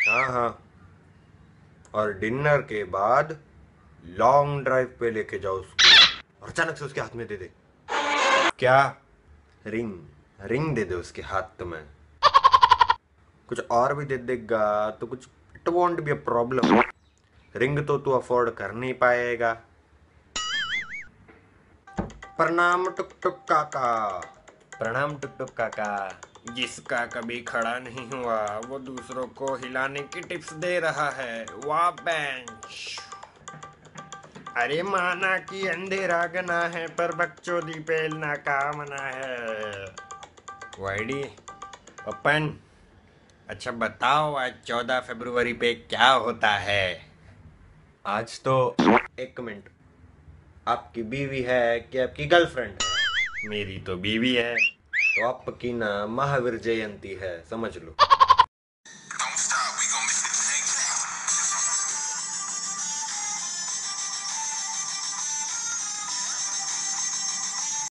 हाँ हाँ। और डिनर के बाद लॉन्ग ड्राइव पे लेके जाओ उसको और अचानक से उसके हाथ में दे दे। क्या? रिंग। रिंग दे दे उसके हाथ में। कुछ और भी दे देगा तो कुछ it won't be a problem. Ring तो तू अफोर्ड कर नहीं पाएगा। प्रणाम टुक टुक काका। प्रणाम टुक टुक काका। जिसका कभी खड़ा नहीं हुआ वो दूसरों को हिलाने की टिप्स दे रहा है। वाह बेंच। अरे माना कि अंधेरा गना है पर बकचोदी पेलना कामना है। वाइडी। पपन। अच्छा बताओ आज 14 फरवरी पे क्या होता है? आज तो एक मिनट। आपकी बीवी है कि आपकी गर्लफ्रेंड है? मेरी तो बीवी है। तो आपकी ना महावीर जयंती है, समझ लो।